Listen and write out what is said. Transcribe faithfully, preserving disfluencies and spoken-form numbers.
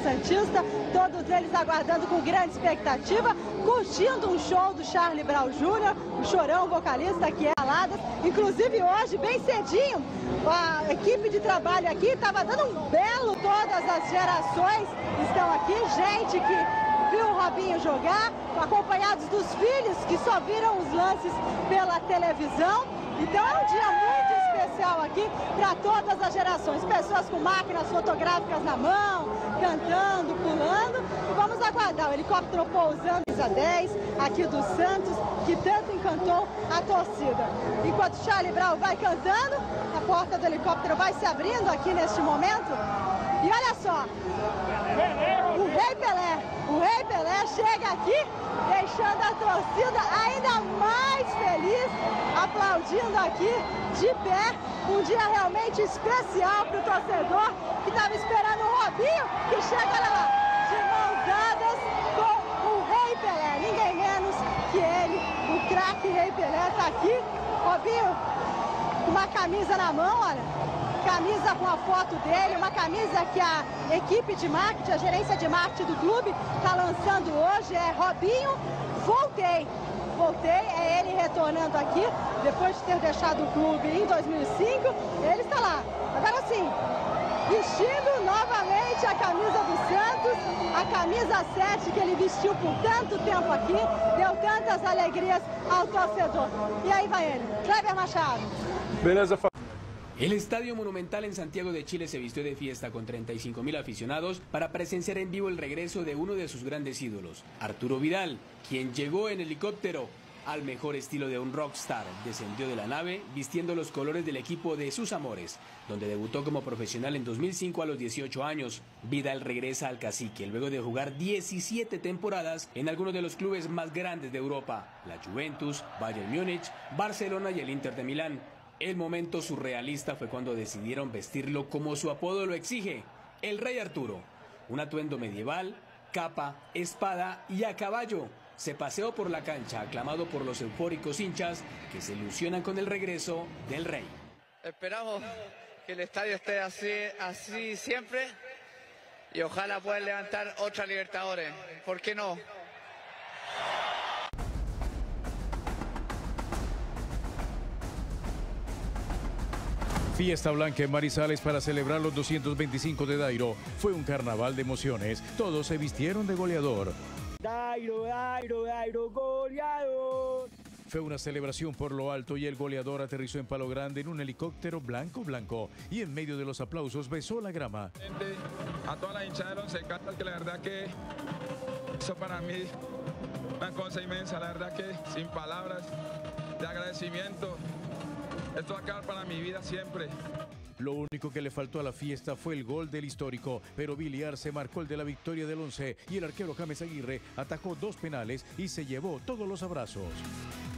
santista, todos eles aguardando com grande expectativa, curtindo um show do Charlie Brown Júnior, o Chorão, vocalista que é Aladas. Inclusive hoje, bem cedinho, a equipe de trabalho aqui estava dando um belo, todas as gerações estão aqui, gente que viu o Robinho jogar, acompanhados dos filhos que só viram os lances pela televisão. Então é um dia muito especial aqui para todas as gerações. Pessoas com máquinas fotográficas na mão, cantando, pulando. E vamos aguardar o helicóptero pousando a dez aqui do Santos, que tanto encantou a torcida. Enquanto Charlie Brown vai cantando, a porta do helicóptero vai se abrindo aqui neste momento. E olha só, o Rei Pelé, o Rei Pelé chega aqui, deixando a torcida ainda mais feliz, aplaudindo aqui de pé. Um dia realmente especial para o torcedor que estava esperando o Robinho, que chega, olha lá, de mãos dadas com o Rei Pelé. Ninguém menos que ele, o craque Rei Pelé, está aqui. Robinho, com uma camisa na mão, olha. Camisa com a foto dele, uma camisa que a equipe de marketing, a gerência de marketing do clube está lançando hoje, é Robinho, voltei. Voltei, é ele retornando aqui, depois de ter deixado o clube em dois mil e cinco, ele está lá. Agora sim, vestindo novamente a camisa do Santos, a camisa sete que ele vestiu por tanto tempo aqui, deu tantas alegrias ao torcedor. E aí vai ele, Kleber Machado. Beleza, El Estadio Monumental en Santiago de Chile se vistió de fiesta con treinta y cinco mil aficionados para presenciar en vivo el regreso de uno de sus grandes ídolos, Arturo Vidal, quien llegó en helicóptero al mejor estilo de un rockstar. Descendió de la nave vistiendo los colores del equipo de sus amores, donde debutó como profesional en dos mil cinco a los dieciocho años. Vidal regresa al Cacique luego de jugar diecisiete temporadas en algunos de los clubes más grandes de Europa, la Juventus, Bayern Múnich, Barcelona y el Inter de Milán. El momento surrealista fue cuando decidieron vestirlo como su apodo lo exige, el Rey Arturo. Un atuendo medieval, capa, espada y a caballo. Se paseó por la cancha, aclamado por los eufóricos hinchas que se ilusionan con el regreso del Rey. Esperamos que el estadio esté así, así siempre y ojalá pueda levantar otra Libertadores. ¿Por qué no? Fiesta blanca en Manizales para celebrar los doscientos veinticinco de Dairo. Fue un carnaval de emociones. Todos se vistieron de goleador. Dairo, Dairo, Dairo, goleador. Fue una celebración por lo alto y el goleador aterrizó en Palo Grande en un helicóptero blanco blanco y en medio de los aplausos besó la grama. A toda la hinchada del Once Caldas, que la verdad que eso para mí una cosa inmensa, la verdad que sin palabras de agradecimiento. Esto va a quedar para mi vida siempre. Lo único que le faltó a la fiesta fue el gol del histórico, pero Billy Arce marcó el de la victoria del Once y el arquero James Aguirre atajó dos penales y se llevó todos los abrazos.